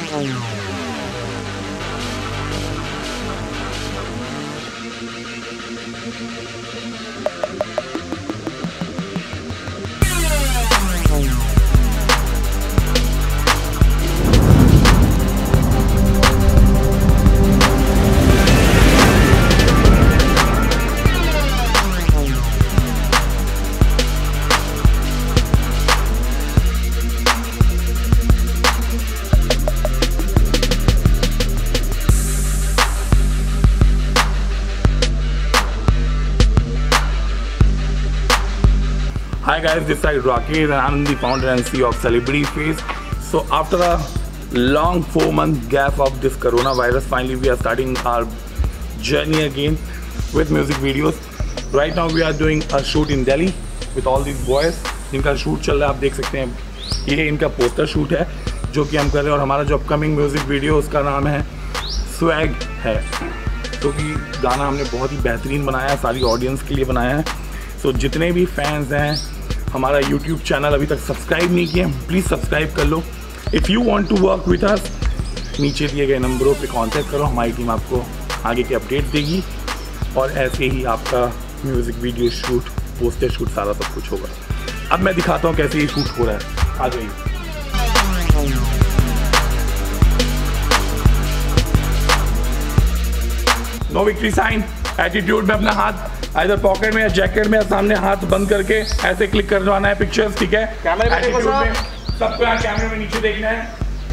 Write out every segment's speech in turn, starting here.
Hi guys, this side Rakesh and I'm the founder and CEO of Celebrity Face. So after a long 4-month gap of this coronavirus, finally we are starting our journey again with music videos. Right now we are doing a shoot in Delhi with all these boys. जिनका shoot चल रहा है, आप देख सकते हैं, ये इनका पोस्टर शूट है जो कि हम कर रहे हैं। और हमारा जो अपकमिंग म्यूज़िक वीडियो उसका नाम है स्वैग है, क्योंकि गाना हमने बहुत ही बेहतरीन बनाया है, सारी ऑडियंस के लिए बनाया है। सो जितने भी फैंस हैं, हमारा यूट्यूब चैनल अभी तक सब्सक्राइब नहीं किए, प्लीज़ सब्सक्राइब कर लो। If you want to work with us, नीचे दिए गए नंबरों पे कांटेक्ट करो, हमारी टीम आपको आगे के अपडेट देगी और ऐसे ही आपका music video shoot, poster shoot, सारा सब कुछ होगा। अब मैं दिखाता हूँ कैसे ये शूट हो रहा है, आ जाइए। नो विक्ट्री साइन, एटीट्यूड में अपना हाथ इधर पॉकेट में या जैकेट में या सामने हाथ बंद करके ऐसे क्लिक करवाना है पिक्चर्स, ठीक है? कैमरे में देखो सब, सबको यहाँ कैमरे में नीचे देखना है।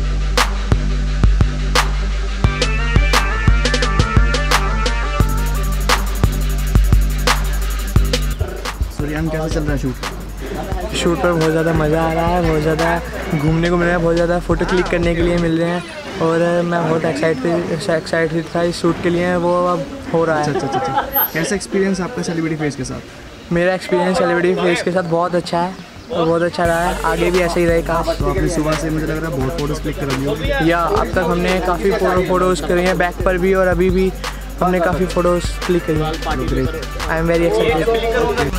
सूर्यान, कैसा चल रहा है शूट? शूट पर बहुत ज़्यादा मज़ा आ रहा है, बहुत ज़्यादा घूमने को मिल रहा है, बहुत ज़्यादा फ़ोटो क्लिक करने के लिए मिल रहे हैं और मैं बहुत एक्साइटेड था इस शूट के लिए। वो अब हो रहा है। अच्छा। कैसा एक्सपीरियंस आपका सेलिब्रिटी फेस के साथ? मेरा एक्सपीरियंस सेलिब्रिटी फेस के साथ बहुत अच्छा है और बहुत अच्छा रहा है, आगे भी ऐसे ही रहेगा। तो आपने सुबह से मुझे लग रहा है बहुत फ़ोटोज़ क्लिक कर ली होगी। या अब तक हमने काफ़ी फ़ोटोज़ करी हैं, बैक पर भी और अभी भी हमने काफ़ी फ़ोटोज़ क्लिक करी हैं। I am very excited.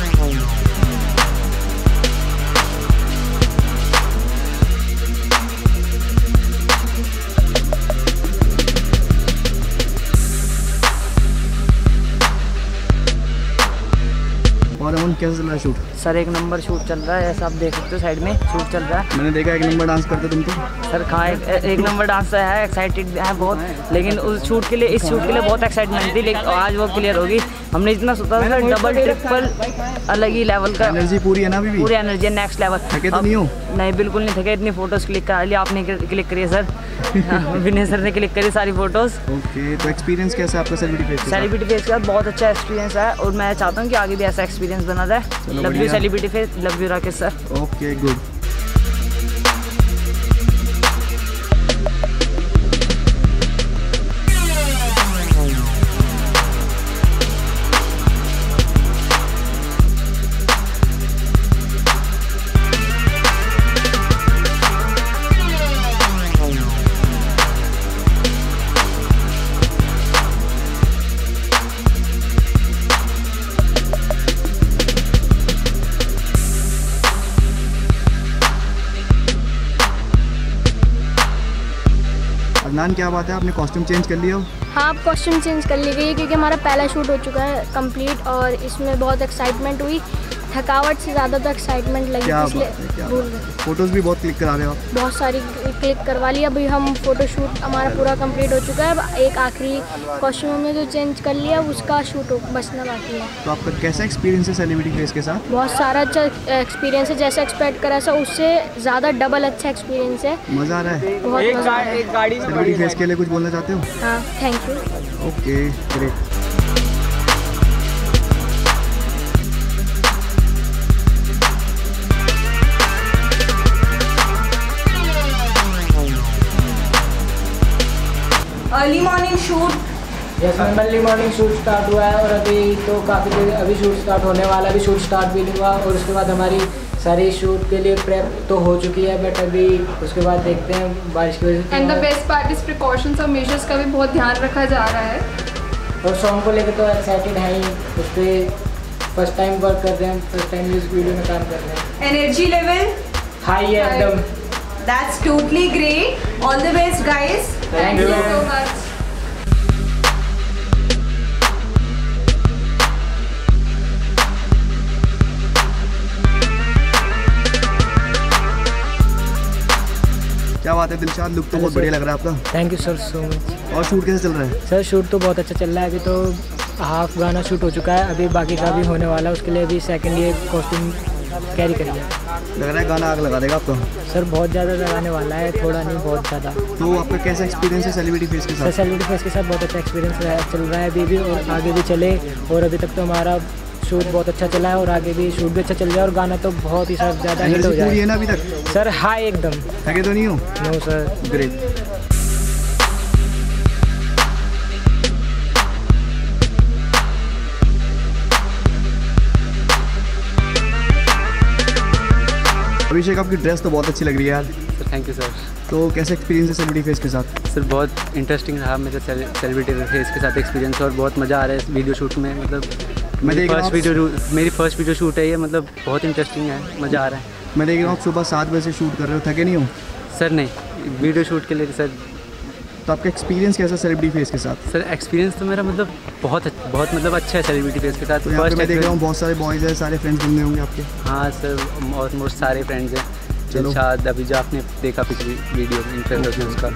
और अमन, कैसा चल रहा है शूट? सर एक नंबर शूट चल रहा है, ऐसा आप देख सकते हो, साइड में शूट चल रहा है। मैंने देखा एक नंबर डांस करते तुम तो। सर कहाँ एक नंबर डांस है, एक्साइटेड है बहुत, लेकिन उस शूट के लिए, इस शूट के लिए बहुत एक्साइटमेंट थी, लेकिन आज वो क्लियर होगी। हमने इतना सोचा था, डबल ट्रिपल अलग ही लेवल का एनर्जी पूरी है ना अभी भी? पूरी एनर्जी है, नेक्स्ट लेवल। थके तो नहीं हो? नहीं, बिल्कुल नहीं थके। इतनी फ़ोटोज़ क्लिक करा लिया आपने, क्लिक करी है सर। विनय सर ने क्लिक करी सारी फ़ोटोज़। ओके, तो एक्सपीरियंस कैसा है आपका सेलिब्रिटी फेस? सेलिब्रिटी फेस के साथ बहुत अच्छा एक्सपीरियंस है और मैं चाहता हूँ कि आगे भी ऐसा एक्सपीरियंस बना रहे। Love you celebrity face, love you Rakesh sir. Okay, good. Adnan, क्या बात है, आपने कॉस्ट्यूम चेंज कर लिया? हाँ, कॉस्ट्यूम चेंज कर ली गई है क्योंकि हमारा पहला शूट हो चुका है कंप्लीट और इसमें बहुत एक्साइटमेंट हुई। थकावट से ज़्यादा तो एक्साइटमेंट लगी, इसलिए भूल गए। फोटोज़ भी बहुत क्लिक करा रहे हो? बहुत सारी क्लिक करवा ली। अभी हम फोटो शूट हमारा पूरा कंप्लीट हो चुका है। अब एक आखिरी कॉस्ट्यूम में जो चेंज कर लिया उसका शूट बचना बाकी है। तो आपका कैसा एक्सपीरियंस है सेलिब्रिटी फेस के साथ? बहुत सारा अच्छा एक्सपीरियंस है, जैसा एक्सपेक्ट करा था उससे ज़्यादा डबल अच्छा एक्सपीरियंस है। मज़ा आ रहा है? बहुत मज़ा आ रहा है। सेलिब्रिटी फेस के लिए कुछ बोलना चाहते हो? हाँ, thank you. Okay, great. Early morning shoot. Yes ma'am, early morning shoot start हुआ है और अभी तो काफ़ी देर अभी शूट स्टार्ट होने वाला है। अभी शूट स्टार्ट भी नहीं हुआ और उसके बाद हमारी सारी शूट के लिए प्रेप तो हो चुकी है, बट अभी उसके बाद देखते हैं बारिश की वजह से। And the best part is precautions और मेजर्स का भी बहुत ध्यान रखा जा रहा है। और सॉन्ग को लेकर तो एक्साइटेड है ही, उस पर फर्स्ट टाइम वर्क कर रहे हैं, फर्स्ट टाइम म्यूजिक वीडियो में काम कर रहे हैं। एनर्जी लेवल हाई है एकदम। That's totally great. All the best, guys. Thank you so much. क्या बात है दिलशाद, लुक तो बहुत बढ़िया लग रहा है आपका। Thank you sir so much. और शूट कैसे चल रहा है? सर शूट तो बहुत अच्छा चल रहा है। अभी तो हाफ गाना शूट हो चुका है, अभी बाकी का भी होने वाला है। उसके लिए अभी सेकंड ये कॉस्ट्यूम कैरी करिए। लग रहा है गाना आग लगा देगा आपका। सर बहुत ज़्यादा लगाने वाला है, थोड़ा नहीं बहुत ज़्यादा। तो आपका कैसा एक्सपीरियंस है सेलिब्रिटी फेस के सर साथ? सेलिब्रिटी फेस के साथ बहुत अच्छा एक्सपीरियंस चल रहा है अभी भी, और आगे भी चले। और अभी तक तो हमारा शूट बहुत अच्छा चला है और आगे भी शूट भी अच्छा चल जाए और गाना तो बहुत ही सर ज़्यादा हिट हो पूरी है जाए। ना अभी तक? सर हाई एकदम। थके तो नहीं हो? No sir. ग्रेट। अभिषेक आपकी ड्रेस तो बहुत अच्छी लग रही है यार। Sir thank you sir. तो कैसा एक्सपीरियंस है सेलिब्रिटी फेस के साथ? सर बहुत इंटरेस्टिंग रहा मेरे सेलिब्रिटी फेस के साथ एक्सपीरियंस, और बहुत मज़ा आ रहा है इस वीडियो शूट में। मतलब मेरी फर्स्ट वीडियो शूट है ये, मतलब बहुत इंटरेस्टिंग है, मज़ा आ रहा है। मैं देख रहा हूँ आप सुबह 7 बजे से शूट कर रहे हो, थके नहीं हो? सर नहीं, वीडियो शूट के लिए सर। तो आपका एक्सपीरियंस कैसा सेलिब्रिटी फेस के साथ? सर एक्सपीरियंस तो मेरा मतलब बहुत मतलब अच्छा है सेलिब्रिटी फेस के साथ। तो यहाँ पे मैं देख रहा हूँ बहुत सारे बॉयज़ हैं, सारे फ्रेंड्स बन गए होंगे आपके। हाँ सर, ऑलमोस्ट सारे फ्रेंड्स हैं। चलो। शायद अभी जो आपने देखा पिछली वीडियो इंट्रोडक्शन उसका।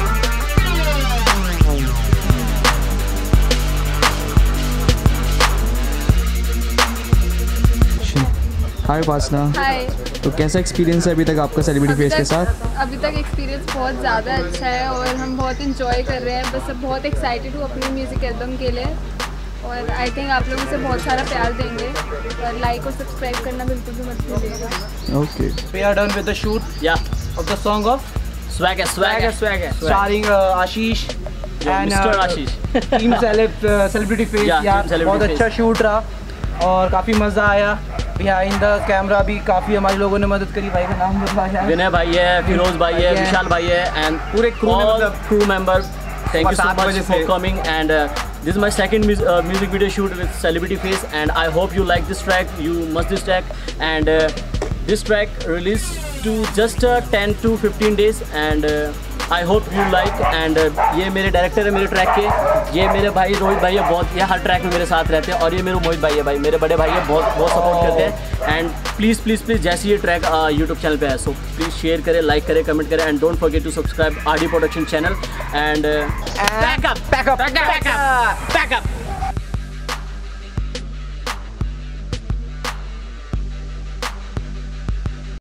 हाय उपासना। हाय। तो कैसा एक्सपीरियंस है अभी तक आपका सेलिब्रिटी फेस के साथ? अभी तक एक्सपीरियंस बहुत ज़्यादा अच्छा है और हम बहुत इंजॉय कर रहे हैं। बस अब बहुत एक्साइटेड हूँ अपनी म्यूज़िक एल्बम के लिए, और आई थिंक आप लोग उसे बहुत सारा प्यार देंगे, और लाइक और सब्सक्राइब करना बिल्कुल भी मत भूलिएगा। Okay. We are done with the shoot of the song of Swag, starring Ashish and Mr. Ashish. team celebrity face। Yeah, यार team celebrity बहुत face. अच्छा शूट रहा और काफ़ी मज़ा आया। बिहाइंड द कैमरा भी काफ़ी हमारे लोगों ने मदद करी। भाई का नाम बताया? विनय भाई है, फिरोज भाई है, विशाल भाई है, एंड पूरे crew member. Thank you so much for coming, and this is my second music video shoot with Celebrity Face, and I hope you like this track. You must this track, and this track released to just 10 to 15 days, and I hope you like. And ये मेरे director है मेरे track के, ये मेरे भाई रोहित भाई है, बहुत ये हर ट्रैक में मेरे साथ रहते हैं, और ये मेरे मोहित भाई है, भाई मेरे बड़े भाई है, बहुत सपोर्ट करते हैं। एंड प्लीज़ प्लीज़ प्लीज़ जैसे ये ट्रैक यूट्यूब चैनल पे है, सो प्लीज़ शेयर करें, लाइक करें, कमेंट करें, and don't forget to subscribe RD production channel. And pack up